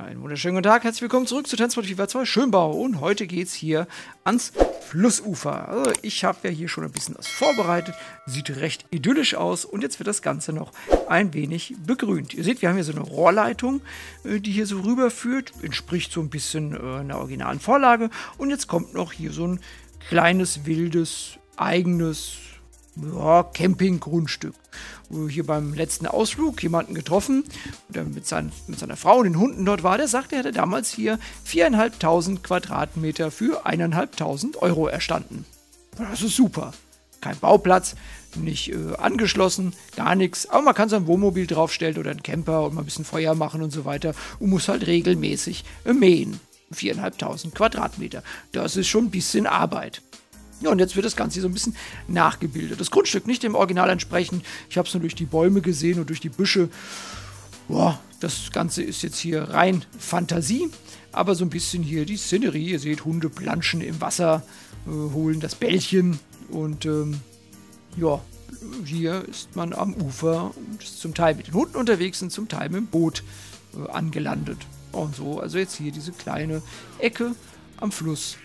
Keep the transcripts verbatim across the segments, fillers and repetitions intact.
Einen wunderschönen guten Tag, herzlich willkommen zurück zu Transport Fever zwei Schönbau und heute geht es hier ans Flussufer. Also ich habe ja hier schon ein bisschen was vorbereitet, sieht recht idyllisch aus und jetzt wird das Ganze noch ein wenig begrünt. Ihr seht, wir haben hier so eine Rohrleitung, die hier so rüberführt, entspricht so ein bisschen einer originalen Vorlage und jetzt kommt noch hier so ein kleines, wildes, eigenes ja, Campinggrundstück. Hier beim letzten Ausflug jemanden getroffen, der mit, sein, mit seiner Frau und den Hunden dort war, der sagte, er hätte damals hier viertausendfünfhundert Quadratmeter für eintausendfünfhundert Euro erstanden. Das ist super. Kein Bauplatz, nicht äh, angeschlossen, gar nichts. Aber man kann sein Wohnmobil draufstellen oder einen Camper und mal ein bisschen Feuer machen und so weiter und muss halt regelmäßig äh, mähen. viertausendfünfhundert Quadratmeter. Das ist schon ein bisschen Arbeit. Ja, und jetzt wird das Ganze so ein bisschen nachgebildet. Das Grundstück nicht dem Original entsprechen. Ich habe es nur durch die Bäume gesehen und durch die Büsche. Boah, das Ganze ist jetzt hier rein Fantasie. Aber so ein bisschen hier die Szenerie. Ihr seht, Hunde planschen im Wasser, äh, holen das Bällchen. Und ähm, ja, hier ist man am Ufer und ist zum Teil mit den Hunden unterwegs und zum Teil mit dem Boot äh, angelandet. Und so, also jetzt hier diese kleine Ecke am Fluss.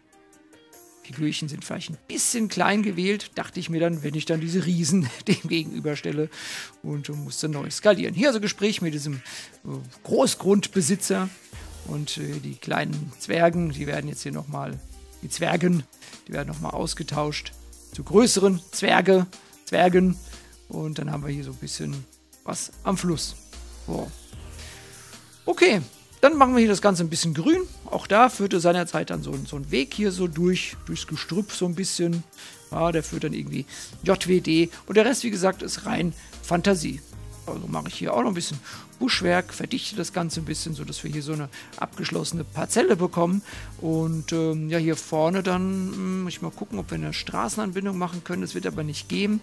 Die Figürchen sind vielleicht ein bisschen klein gewählt, dachte ich mir dann, wenn ich dann diese Riesen dem gegenüberstelle und musste neu skalieren. Hier also Gespräch mit diesem äh, Großgrundbesitzer und äh, die kleinen Zwergen, die werden jetzt hier nochmal, die Zwergen, die werden nochmal ausgetauscht zu größeren Zwerge, Zwergen und dann haben wir hier so ein bisschen was am Fluss. Wow. Okay. Dann machen wir hier das Ganze ein bisschen grün. Auch da führte seinerzeit dann so, so ein Weg hier so durch, durchs Gestrüpp so ein bisschen. Ja, der führt dann irgendwie J W D. Und der Rest, wie gesagt, ist rein Fantasie. Also mache ich hier auch noch ein bisschen Buschwerk, verdichte das Ganze ein bisschen, sodass wir hier so eine abgeschlossene Parzelle bekommen. Und ähm, ja, hier vorne dann, hm, muss ich mal gucken, ob wir eine Straßenanbindung machen können. Das wird aber nicht geben.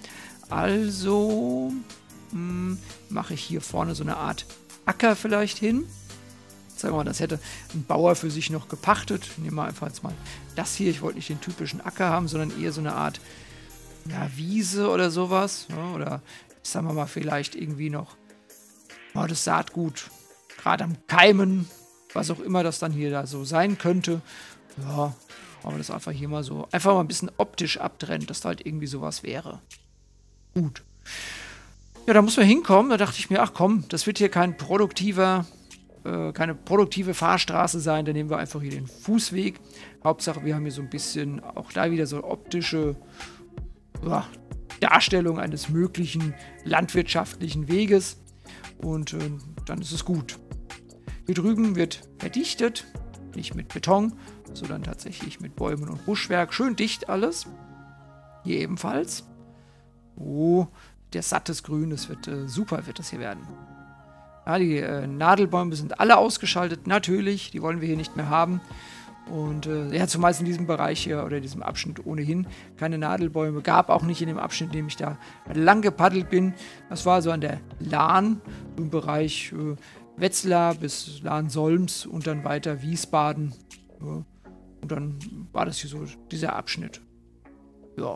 Also hm, mache ich hier vorne so eine Art Acker vielleicht hin. Sagen wir mal, das hätte ein Bauer für sich noch gepachtet. Nehmen wir einfach jetzt mal das hier. Ich wollte nicht den typischen Acker haben, sondern eher so eine Art ja, Wiese oder sowas. Ja, oder sagen wir mal vielleicht irgendwie noch oh, das Saatgut gerade am Keimen, was auch immer das dann hier da so sein könnte. Ja, aber das einfach hier mal so, einfach mal ein bisschen optisch abtrennen, dass da halt irgendwie sowas wäre. Gut. Ja, da muss man hinkommen. Da dachte ich mir, ach komm, das wird hier kein produktiver... keine produktive Fahrstraße sein, dann nehmen wir einfach hier den Fußweg. Hauptsache, wir haben hier so ein bisschen, auch da wieder so optische ja, Darstellung eines möglichen landwirtschaftlichen Weges und äh, dann ist es gut. Hier drüben wird verdichtet, nicht mit Beton, sondern tatsächlich mit Bäumen und Buschwerk. Schön dicht alles. Hier ebenfalls. Oh, der sattes Grün, das wird äh, super, wird das hier werden. Ja, die äh, Nadelbäume sind alle ausgeschaltet, natürlich, die wollen wir hier nicht mehr haben. Und äh, ja, zumeist in diesem Bereich hier oder in diesem Abschnitt ohnehin keine Nadelbäume. Gab auch nicht in dem Abschnitt, in dem ich da lang gepaddelt bin. Das war so an der Lahn, im Bereich äh, Wetzlar bis Lahn-Solms und dann weiter Wiesbaden. Ja. Und dann war das hier so dieser Abschnitt. Ja.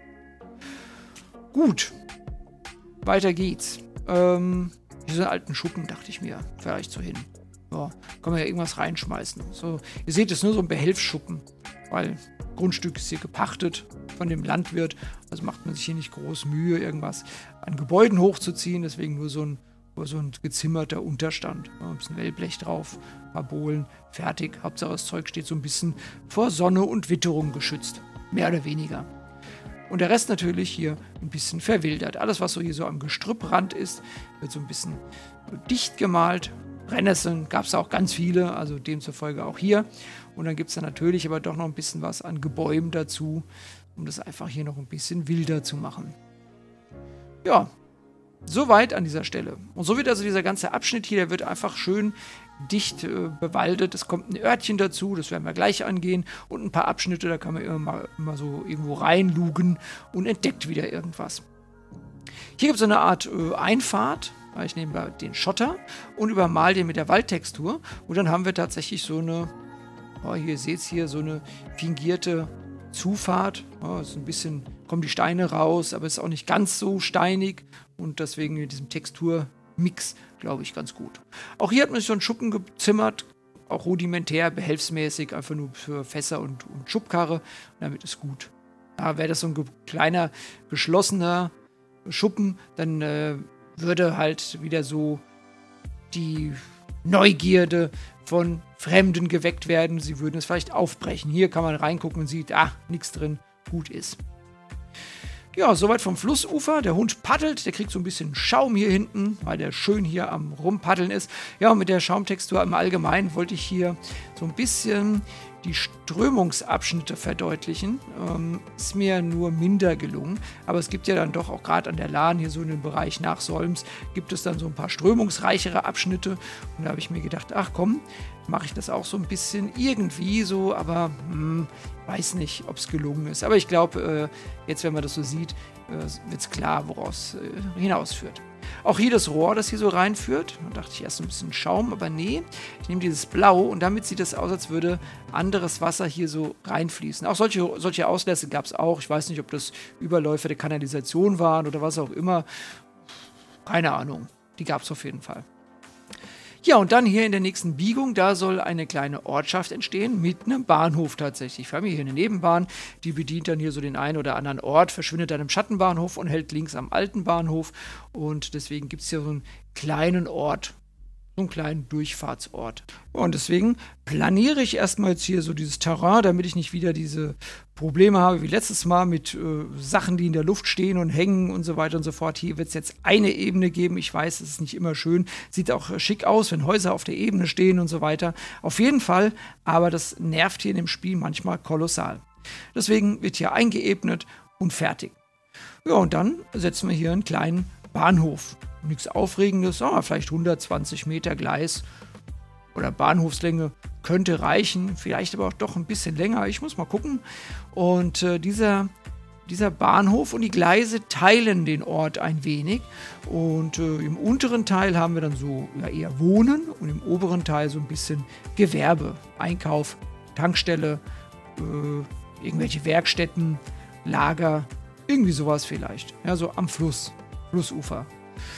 Gut. Weiter geht's. Ähm... Diese alten Schuppen, dachte ich mir, vielleicht so hin. Ja, kann man ja irgendwas reinschmeißen. So, ihr seht, es ist nur so ein Behelfsschuppen, weil Grundstück ist hier gepachtet von dem Landwirt. Also macht man sich hier nicht groß Mühe, irgendwas an Gebäuden hochzuziehen. Deswegen nur so ein, nur so ein gezimmerter Unterstand. Ja, ein bisschen Wellblech drauf, ein paar Bohlen, fertig. Hauptsache das Zeug steht so ein bisschen vor Sonne und Witterung geschützt. Mehr oder weniger. Und der Rest natürlich hier ein bisschen verwildert. Alles, was so hier so am Gestrüpprand ist, wird so ein bisschen dicht gemalt. Brennnesseln gab es auch ganz viele, also demzufolge auch hier. Und dann gibt es dann natürlich aber doch noch ein bisschen was an Gebäumen dazu, um das einfach hier noch ein bisschen wilder zu machen. Ja, soweit an dieser Stelle. Und so wird also dieser ganze Abschnitt hier, der wird einfach schön dicht äh, bewaldet. Es kommt ein Örtchen dazu, das werden wir gleich angehen. Und ein paar Abschnitte, da kann man immer, mal, immer so irgendwo reinlugen und entdeckt wieder irgendwas. Hier gibt es eine Art äh, Einfahrt. Ich nehme den Schotter und übermal den mit der Waldtextur. Und dann haben wir tatsächlich so eine, oh, hier seht ihr hier, so eine fingierte Zufahrt. Oh, ist ein bisschen, kommen die Steine raus, aber es ist auch nicht ganz so steinig. Und deswegen mit diesem Textur Mix, glaube ich, ganz gut. Auch hier hat man sich so einen Schuppen gezimmert, auch rudimentär, behelfsmäßig, einfach nur für Fässer und, und Schubkarre. Und damit ist gut. Ja, wäre das so ein ge kleiner, geschlossener Schuppen, dann äh, würde halt wieder so die Neugierde von Fremden geweckt werden. Sie würden es vielleicht aufbrechen. Hier kann man reingucken und sieht, ah, nichts drin, gut ist. Ja, soweit vom Flussufer. Der Hund paddelt, der kriegt so ein bisschen Schaum hier hinten, weil der schön hier am Rumpaddeln ist. Ja, und mit der Schaumtextur im Allgemeinen wollte ich hier so ein bisschen die Strömungsabschnitte verdeutlichen. Ähm, ist mir nur minder gelungen, aber es gibt ja dann doch auch gerade an der Lahn, hier so in dem Bereich nach Solms, gibt es dann so ein paar strömungsreichere Abschnitte. Und da habe ich mir gedacht, ach komm, mache ich das auch so ein bisschen irgendwie so, aber hm, weiß nicht, ob es gelungen ist. Aber ich glaube, äh, jetzt, wenn man das so sieht, äh, wird es klar, woraus äh, hinausführt. Auch hier das Rohr, das hier so reinführt. Da dachte ich erst ein bisschen Schaum, aber nee. Ich nehme dieses Blau und damit sieht es aus, als würde anderes Wasser hier so reinfließen. Auch solche, solche Auslässe gab es auch. Ich weiß nicht, ob das Überläufe der Kanalisation waren oder was auch immer. Keine Ahnung. Die gab es auf jeden Fall. Ja, und dann hier in der nächsten Biegung, da soll eine kleine Ortschaft entstehen mit einem Bahnhof tatsächlich. Wir haben hier eine Nebenbahn, die bedient dann hier so den einen oder anderen Ort, verschwindet dann im Schattenbahnhof und hält links am alten Bahnhof. Und deswegen gibt es hier so einen kleinen Ort, so einen kleinen Durchfahrtsort. Und deswegen planiere ich erstmal jetzt hier so dieses Terrain, damit ich nicht wieder diese Probleme habe wie letztes Mal mit äh, Sachen, die in der Luft stehen und hängen und so weiter und so fort. Hier wird es jetzt eine Ebene geben. Ich weiß, es ist nicht immer schön. Sieht auch äh, schick aus, wenn Häuser auf der Ebene stehen und so weiter. Auf jeden Fall, aber das nervt hier in dem Spiel manchmal kolossal. Deswegen wird hier eingeebnet und fertig. Ja, und dann setzen wir hier einen kleinen Bahnhof. Nichts Aufregendes, oh, vielleicht hundertzwanzig Meter Gleis oder Bahnhofslänge könnte reichen, vielleicht aber auch doch ein bisschen länger. Ich muss mal gucken. Und äh, dieser, dieser Bahnhof und die Gleise teilen den Ort ein wenig. Und äh, im unteren Teil haben wir dann so ja, eher Wohnen und im oberen Teil so ein bisschen Gewerbe, Einkauf, Tankstelle, äh, irgendwelche Werkstätten, Lager, irgendwie sowas vielleicht. Ja, so am Fluss, Flussufer.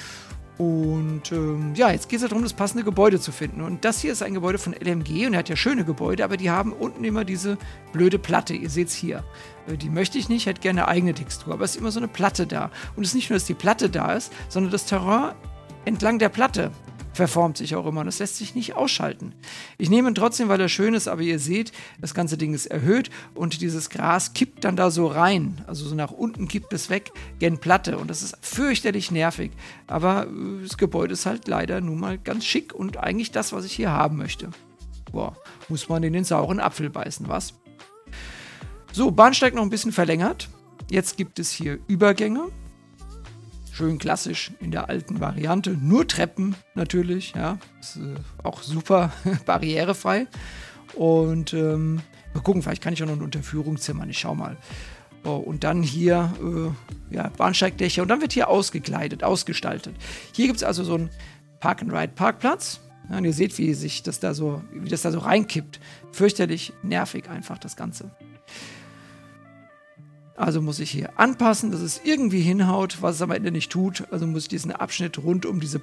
Und ähm, ja, jetzt geht es darum, das passende Gebäude zu finden. Und das hier ist ein Gebäude von L M G und er hat ja schöne Gebäude, aber die haben unten immer diese blöde Platte. Ihr seht es hier. Äh, die möchte ich nicht, hätte gerne eine eigene Textur, aber es ist immer so eine Platte da. Und es ist nicht nur, dass die Platte da ist, sondern das Terrain entlang der Platte verformt sich auch immer und das lässt sich nicht ausschalten. Ich nehme ihn trotzdem, weil er schön ist, aber ihr seht, das ganze Ding ist erhöht und dieses Gras kippt dann da so rein. Also so nach unten kippt es weg, gen Platte und das ist fürchterlich nervig. Aber äh, das Gebäude ist halt leider nun mal ganz schick und eigentlich das, was ich hier haben möchte. Boah, muss man in den sauren Apfel beißen, was? So, Bahnsteig noch ein bisschen verlängert. Jetzt gibt es hier Übergänge. Schön klassisch in der alten Variante. Nur Treppen natürlich, ja. Ist äh, auch super barrierefrei. Und ähm, mal gucken, vielleicht kann ich auch noch eine Unterführung zimmern. Ich schau mal. Oh, und dann hier äh, ja, Bahnsteigdächer. Und dann wird hier ausgekleidet, ausgestaltet. Hier gibt es also so einen Park-and-Ride-Parkplatz. Ja, und ihr seht, wie sich das da so, wie das da so reinkippt. Fürchterlich nervig einfach das Ganze. Also muss ich hier anpassen, dass es irgendwie hinhaut, was es am Ende nicht tut. Also muss ich diesen Abschnitt rund um diese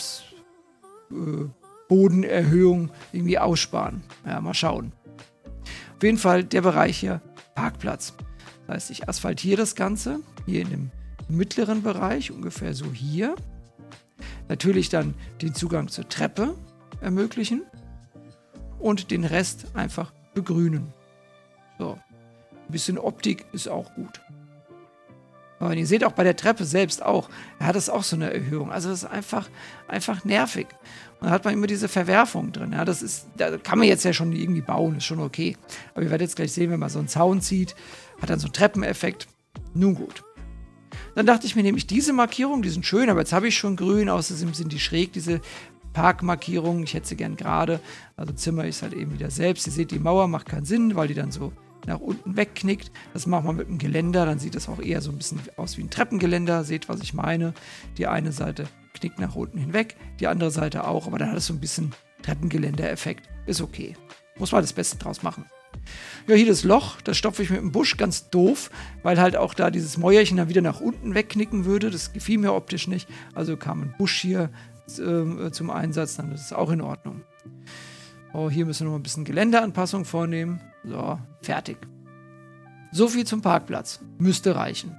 Bahnhofsbodenerhöhung äh, irgendwie aussparen. Ja, mal schauen. Auf jeden Fall der Bereich hier, Parkplatz. Das heißt, ich asphaltiere das Ganze hier in dem mittleren Bereich, ungefähr so hier. Natürlich dann den Zugang zur Treppe ermöglichen und den Rest einfach begrünen. So. Ein bisschen Optik ist auch gut. Aber ihr seht auch bei der Treppe selbst auch, da hat es auch so eine Erhöhung. Also das ist einfach, einfach nervig. Und da hat man immer diese Verwerfung drin. Ja, das ist, da kann man jetzt ja schon irgendwie bauen, ist schon okay. Aber ihr werdet jetzt gleich sehen, wenn man so einen Zaun zieht, hat dann so einen Treppeneffekt. Nun gut. Dann dachte ich mir nämlich, diese Markierungen, die sind schön, aber jetzt habe ich schon grün, außerdem sind die schräg, diese Parkmarkierungen. Ich hätte sie gern gerade. Also Zimmer ist halt eben wieder selbst. Ihr seht, die Mauer macht keinen Sinn, weil die dann so nach unten wegknickt. Das macht man mit dem Geländer, dann sieht das auch eher so ein bisschen aus wie ein Treppengeländer. Seht, was ich meine. Die eine Seite knickt nach unten hinweg, die andere Seite auch, aber dann hat es so ein bisschen Treppengeländer-Effekt. Ist okay. Muss man das Beste draus machen. Ja, hier das Loch, das stopfe ich mit dem Busch, ganz doof, weil halt auch da dieses Mäuerchen dann wieder nach unten wegknicken würde. Das gefiel mir optisch nicht. Also kam ein Busch hier äh, zum Einsatz, dann ist es auch in Ordnung. Oh, hier müssen wir noch ein bisschen Geländeanpassung vornehmen. So, fertig. So viel zum Parkplatz. Müsste reichen.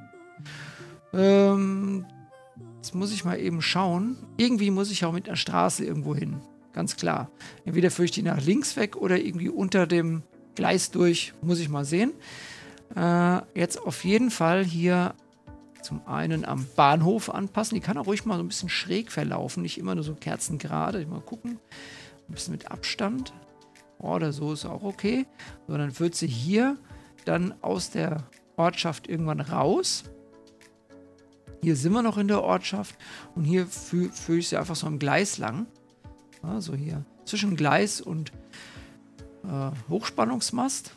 Ähm, jetzt muss ich mal eben schauen. Irgendwie muss ich auch mit einer Straße irgendwo hin. Ganz klar. Entweder führe ich die nach links weg oder irgendwie unter dem Gleis durch. Muss ich mal sehen. Äh, jetzt auf jeden Fall hier zum einen am Bahnhof anpassen. Die kann auch ruhig mal so ein bisschen schräg verlaufen. Nicht immer nur so kerzengerade. Mal gucken. Ein bisschen mit Abstand. Oder so ist auch okay. So, dann führt sie hier dann aus der Ortschaft irgendwann raus. Hier sind wir noch in der Ortschaft. Und hier fü führe ich sie einfach so am Gleis lang. Also hier zwischen Gleis und äh, Hochspannungsmast.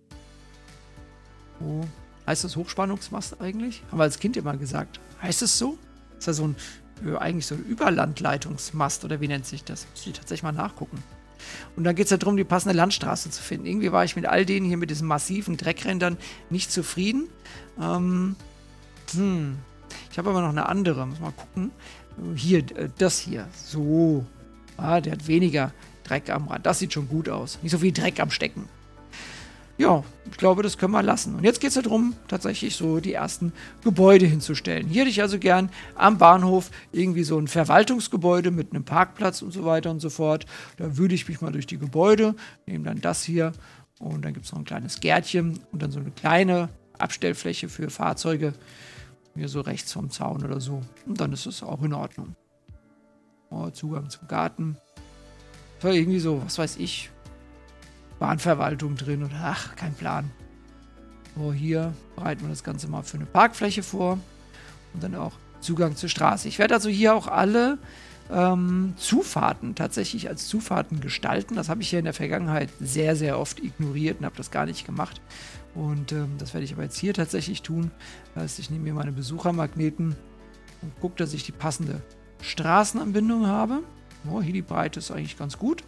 Wo heißt das Hochspannungsmast eigentlich? Haben wir als Kind immer gesagt. Heißt es so? Ist das so ein eigentlich so ein Überlandleitungsmast oder wie nennt sich das? Muss ich tatsächlich mal nachgucken. Und dann geht es ja darum, die passende Landstraße zu finden. Irgendwie war ich mit all denen hier mit diesen massiven Dreckrändern nicht zufrieden. Ähm, hm. Ich habe aber noch eine andere. Muss mal gucken. Hier, das hier. So. Ah, der hat weniger Dreck am Rand. Das sieht schon gut aus. Nicht so viel Dreck am Stecken. Ja, ich glaube, das können wir lassen. Und jetzt geht es ja darum, tatsächlich so die ersten Gebäude hinzustellen. Hier hätte ich also gern am Bahnhof irgendwie so ein Verwaltungsgebäude mit einem Parkplatz und so weiter und so fort. Da würde ich mich mal durch die Gebäude, nehme dann das hier und dann gibt es noch ein kleines Gärtchen und dann so eine kleine Abstellfläche für Fahrzeuge. Hier so rechts vom Zaun oder so. Und dann ist es auch in Ordnung. Oh, Zugang zum Garten. Das war irgendwie so, was weiß ich, Bahnverwaltung drin und ach, kein Plan. So, hier bereiten wir das Ganze mal für eine Parkfläche vor und dann auch Zugang zur Straße. Ich werde also hier auch alle ähm, Zufahrten tatsächlich als Zufahrten gestalten. Das habe ich hier in der Vergangenheit sehr, sehr oft ignoriert und habe das gar nicht gemacht. Und ähm, das werde ich aber jetzt hier tatsächlich tun. Das heißt, ich nehme mir meine Besuchermagneten und gucke, dass ich die passende Straßenanbindung habe. Oh, hier die Breite ist eigentlich ganz gut.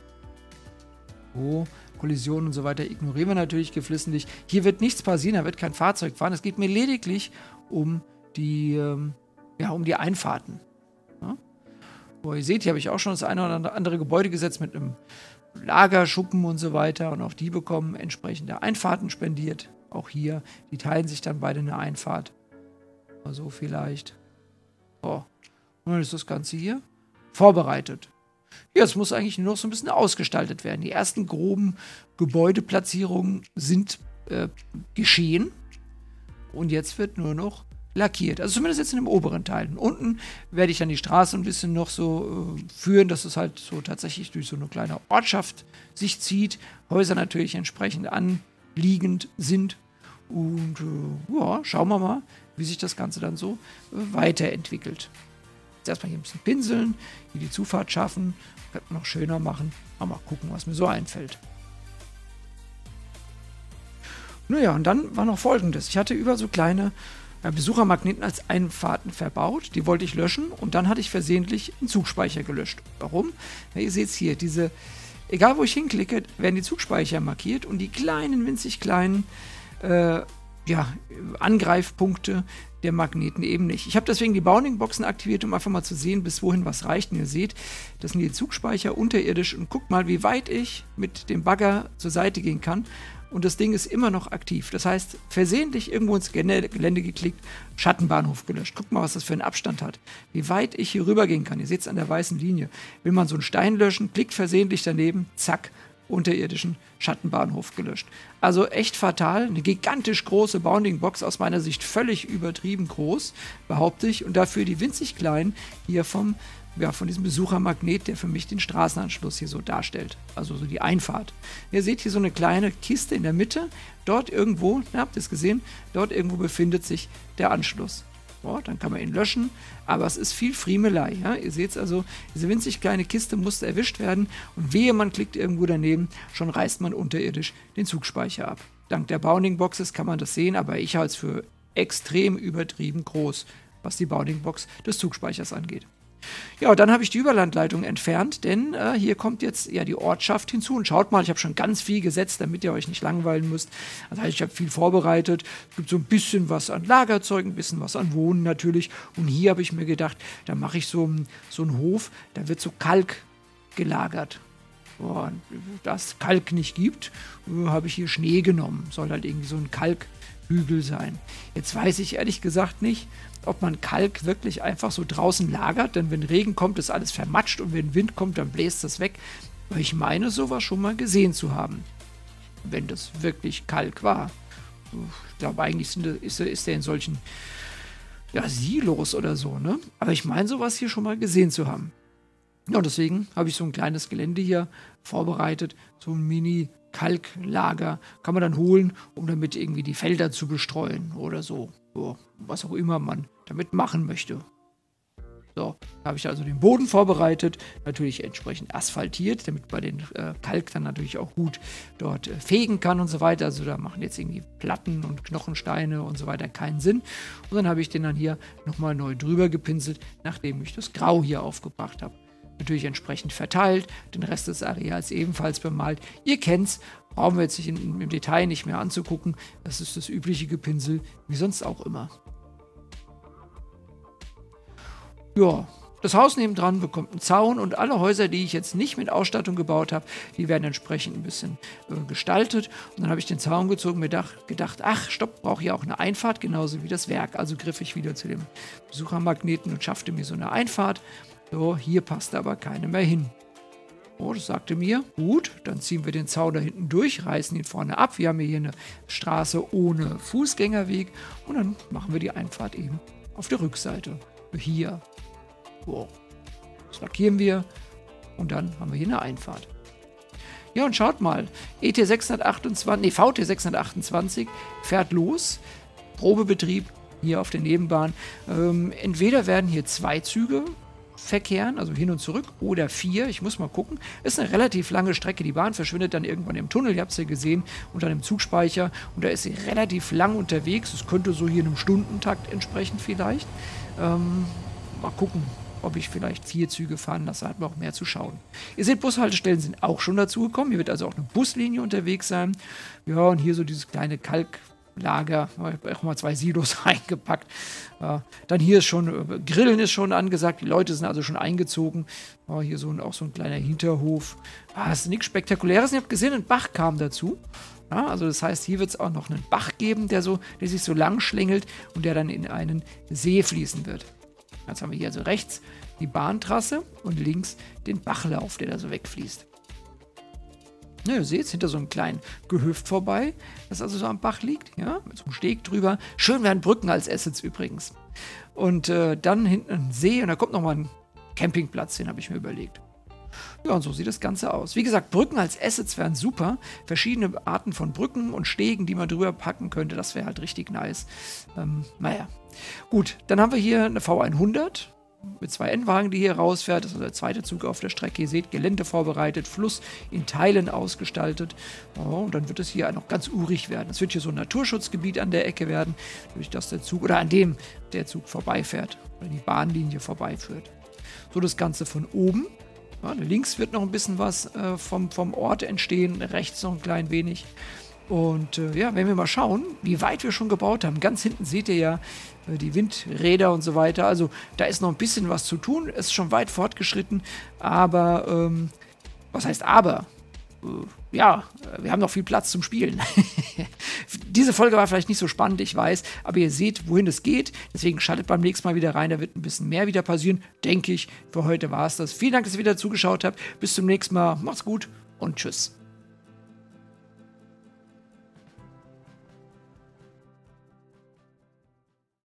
Oh, Kollisionen und so weiter ignorieren wir natürlich geflissentlich. Hier wird nichts passieren, da wird kein Fahrzeug fahren. Es geht mir lediglich um die, ähm, ja, um die Einfahrten. Ja? Wo ihr seht, hier habe ich auch schon das eine oder andere Gebäude gesetzt mit einem Lagerschuppen und so weiter. Und auch die bekommen entsprechende Einfahrten spendiert. Auch hier, die teilen sich dann beide eine Einfahrt. So vielleicht. So. Und dann ist das Ganze hier vorbereitet. Jetzt muss eigentlich nur noch so ein bisschen ausgestaltet werden. Die ersten groben Gebäudeplatzierungen sind äh, geschehen. Und jetzt wird nur noch lackiert. Also zumindest jetzt in dem oberen Teil. Und unten werde ich dann die Straße ein bisschen noch so äh, führen, dass es halt so tatsächlich durch so eine kleine Ortschaft sich zieht. Häuser natürlich entsprechend anliegend sind. Und äh, ja, schauen wir mal, wie sich das Ganze dann so äh, weiterentwickelt. Jetzt erstmal hier ein bisschen pinseln, hier die Zufahrt schaffen, könnte man noch schöner machen. Aber mal gucken, was mir so einfällt. Naja, und dann war noch Folgendes. Ich hatte über so kleine äh, Besuchermagneten als Einfahrten verbaut. Die wollte ich löschen und dann hatte ich versehentlich einen Zugspeicher gelöscht. Warum? Ja, ihr seht es hier, diese, egal wo ich hinklicke, werden die Zugspeicher markiert und die kleinen, winzig kleinen äh, ja, Angreifpunkte der Magneten eben nicht. Ich habe deswegen die Bounding-Boxen aktiviert, um einfach mal zu sehen, bis wohin was reicht. Und ihr seht, das sind die Zugspeicher unterirdisch. Und guckt mal, wie weit ich mit dem Bagger zur Seite gehen kann. Und das Ding ist immer noch aktiv. Das heißt, versehentlich irgendwo ins Gelände geklickt, Schattenbahnhof gelöscht. Guckt mal, was das für einen Abstand hat. Wie weit ich hier rüber gehen kann. Ihr seht es an der weißen Linie. Will man so einen Stein löschen, klickt versehentlich daneben, zack, unterirdischen Schattenbahnhof gelöscht. Also echt fatal. Eine gigantisch große Bounding-Box, aus meiner Sicht völlig übertrieben groß, behaupte ich. Und dafür die winzig kleinen hier vom, ja, von diesem Besuchermagnet, der für mich den Straßenanschluss hier so darstellt. Also so die Einfahrt. Ihr seht hier so eine kleine Kiste in der Mitte. Dort irgendwo, na, habt ihr es gesehen, dort irgendwo befindet sich der Anschluss. So, dann kann man ihn löschen, aber es ist viel Friemelei. Ja? Ihr seht es also, diese winzig kleine Kiste muss erwischt werden und wehe, man klickt irgendwo daneben, schon reißt man unterirdisch den Zugspeicher ab. Dank der Bounding-Boxes kann man das sehen, aber ich halte es für extrem übertrieben groß, was die Bounding-Box des Zugspeichers angeht. Ja, dann habe ich die Überlandleitung entfernt, denn äh, hier kommt jetzt ja die Ortschaft hinzu. Und schaut mal, ich habe schon ganz viel gesetzt, damit ihr euch nicht langweilen müsst. Das heißt, ich habe viel vorbereitet. Es gibt so ein bisschen was an Lagerzeug, ein bisschen was an Wohnen natürlich. Und hier habe ich mir gedacht, da mache ich so, so einen Hof, da wird so Kalk gelagert. Und da es Kalk nicht gibt, äh, habe ich hier Schnee genommen. Soll halt irgendwie so ein Kalkhügel sein. Jetzt weiß ich ehrlich gesagt nicht, ob man Kalk wirklich einfach so draußen lagert, denn wenn Regen kommt, ist alles vermatscht und wenn Wind kommt, dann bläst das weg. Aber ich meine, sowas schon mal gesehen zu haben, wenn das wirklich Kalk war. Ich glaube, eigentlich sind, ist, ist der in solchen ja, Silos oder so, ne? Aber ich meine, sowas hier schon mal gesehen zu haben. Ja, und deswegen habe ich so ein kleines Gelände hier vorbereitet, so ein Mini-Kalklager kann man dann holen, um damit irgendwie die Felder zu bestreuen oder so. So, was auch immer man damit machen möchte. So, da habe ich also den Boden vorbereitet, natürlich entsprechend asphaltiert, damit man den äh, Kalk dann natürlich auch gut dort äh, fegen kann und so weiter. Also da machen jetzt irgendwie Platten und Knochensteine und so weiter keinen Sinn. Und dann habe ich den dann hier nochmal neu drüber gepinselt, nachdem ich das Grau hier aufgebracht habe. Natürlich entsprechend verteilt, den Rest des Areals ebenfalls bemalt. Ihr kennt's, brauchen wir jetzt nicht in, im Detail nicht mehr anzugucken. Das ist das übliche Gepinsel, wie sonst auch immer. Ja, das Haus nebendran bekommt einen Zaun und alle Häuser, die ich jetzt nicht mit Ausstattung gebaut habe, die werden entsprechend ein bisschen äh, gestaltet. Und dann habe ich den Zaun gezogen und mir dach, gedacht, ach, stopp, brauche hier auch eine Einfahrt, genauso wie das Werk. Also griff ich wieder zu dem Besuchermagneten und schaffte mir so eine Einfahrt. So, hier passte aber keine mehr hin. Oh, das sagte mir, gut, dann ziehen wir den Zaun da hinten durch, reißen ihn vorne ab. Wir haben hier eine Straße ohne Fußgängerweg und dann machen wir die Einfahrt eben auf der Rückseite. Hier. So. Das lackieren wir und dann haben wir hier eine Einfahrt. Ja, und schaut mal, E T sechshundertachtundzwanzig, nee, V T sechshundertachtundzwanzig fährt los. Probebetrieb hier auf der Nebenbahn. Ähm, entweder werden hier zwei Züge verkehren, also hin und zurück, oder vier. Ich muss mal gucken. Ist eine relativ lange Strecke. Die Bahn verschwindet dann irgendwann im Tunnel. Ihr habt es ja gesehen, unter dem Zugspeicher. Und da ist sie relativ lang unterwegs. Es könnte so hier in einem Stundentakt entsprechend vielleicht. Ähm, mal gucken, ob ich vielleicht vier Züge fahren lasse. Hat man auch mehr zu schauen. Ihr seht, Bushaltestellen sind auch schon dazu gekommen. Hier wird also auch eine Buslinie unterwegs sein. Ja, und hier so dieses kleine Kalklager. Auch mal zwei Silos reingepackt. Ja, dann hier ist schon, äh, Grillen ist schon angesagt. Die Leute sind also schon eingezogen. Ja, hier so ein, auch so ein kleiner Hinterhof. Ah, das ist nichts Spektakuläres. Ihr habt gesehen, ein Bach kam dazu. Ja, also das heißt, hier wird es auch noch einen Bach geben, der, so, der sich so lang schlängelt und der dann in einen See fließen wird. Jetzt haben wir hier also rechts die Bahntrasse und links den Bachlauf, der da so wegfließt. Ja, ihr seht, hinter so einem kleinen Gehöft vorbei, das also so am Bach liegt, ja, mit so einem Steg drüber. Schön wären Brücken als Assets übrigens. Und äh, dann hinten ein See und da kommt nochmal ein Campingplatz, den habe ich mir überlegt. Ja, und so sieht das Ganze aus. Wie gesagt, Brücken als Assets wären super. Verschiedene Arten von Brücken und Stegen, die man drüber packen könnte, das wäre halt richtig nice. Ähm, naja, gut, dann haben wir hier eine V hundert mit zwei N-Wagen, die hier rausfährt. Das ist der zweite Zug auf der Strecke. Ihr seht, Gelände vorbereitet, Fluss in Teilen ausgestaltet. Oh, und dann wird es hier noch ganz urig werden. Es wird hier so ein Naturschutzgebiet an der Ecke werden, durch das der Zug, oder an dem der Zug vorbeifährt, oder die Bahnlinie vorbeiführt. So das Ganze von oben. Ja, links wird noch ein bisschen was äh, vom, vom Ort entstehen, rechts noch ein klein wenig. Und äh, ja, wenn wir mal schauen, wie weit wir schon gebaut haben. Ganz hinten seht ihr ja äh, die Windräder und so weiter. Also da ist noch ein bisschen was zu tun. Es ist schon weit fortgeschritten. Aber, ähm, was heißt aber? Äh, ja, wir haben noch viel Platz zum Spielen. Diese Folge war vielleicht nicht so spannend, ich weiß. Aber ihr seht, wohin es geht. Deswegen schaltet beim nächsten Mal wieder rein. Da wird ein bisschen mehr wieder passieren, denke ich. Für heute war es das. Vielen Dank, dass ihr wieder zugeschaut habt. Bis zum nächsten Mal. Macht's gut und tschüss.